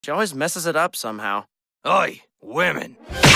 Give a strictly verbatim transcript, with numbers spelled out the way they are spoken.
She always messes it up somehow. Oi, women.